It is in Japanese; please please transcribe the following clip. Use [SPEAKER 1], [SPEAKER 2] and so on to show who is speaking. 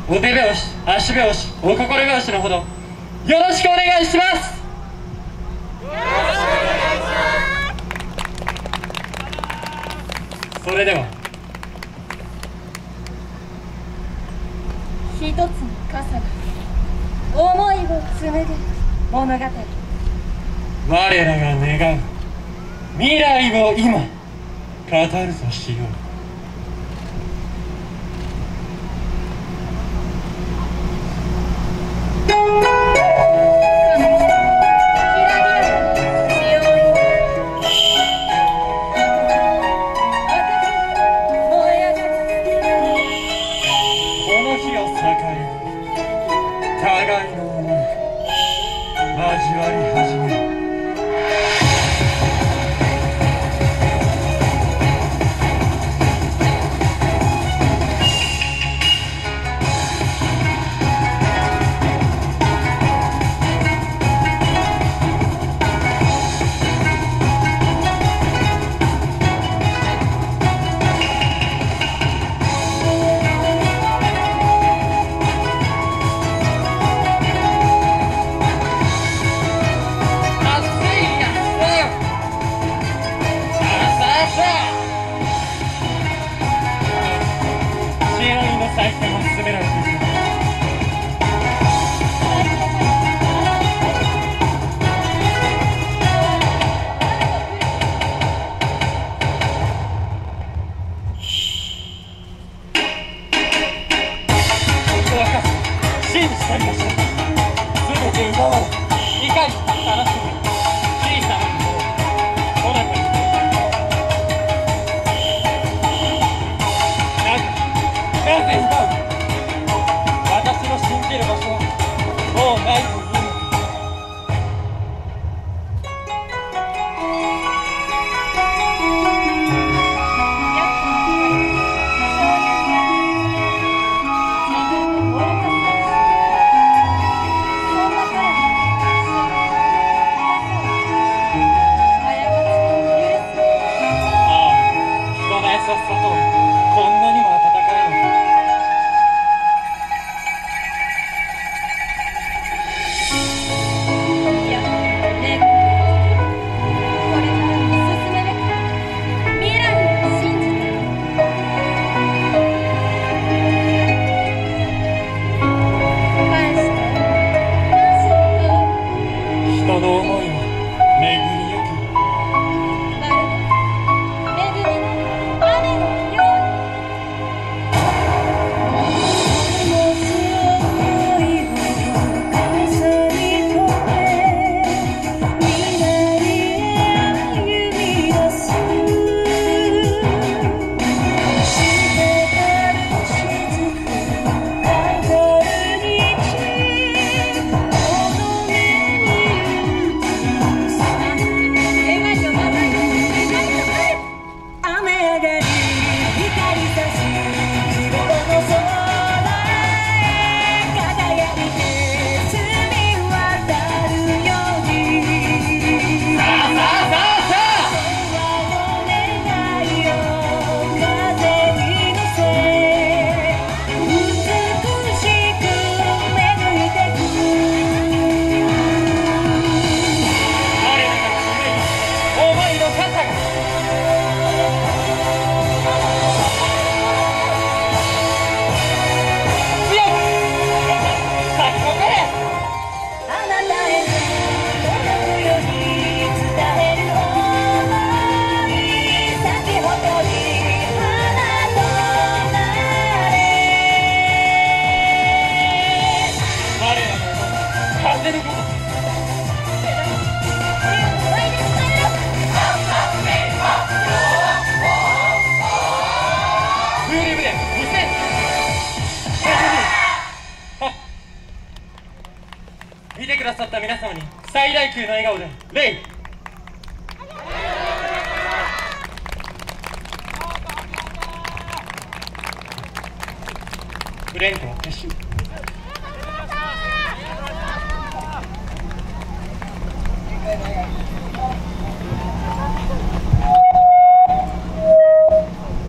[SPEAKER 1] お手拍子、足拍子、お心拍子のほどよろしくお願いします。それでは
[SPEAKER 2] 一つの傘が思いを紡ぐ物語。
[SPEAKER 1] 我らが願う未来を今語るとしよう。互いの思い交わり始める。再建を進められている。信じてみましょう。全て奪われ、いかに悲しみ小さな心をもなかになぜ奪う。私の信じる場所はもうないというの。優しさとこんなにも温かいのか。
[SPEAKER 2] いや、ね、これからも進めべく未来を信じて返して
[SPEAKER 1] 人の思いは巡りよく
[SPEAKER 2] まるで恵みの雨のように。
[SPEAKER 1] 見てくださった皆様に最大級の笑顔で礼。フレンコは撤収。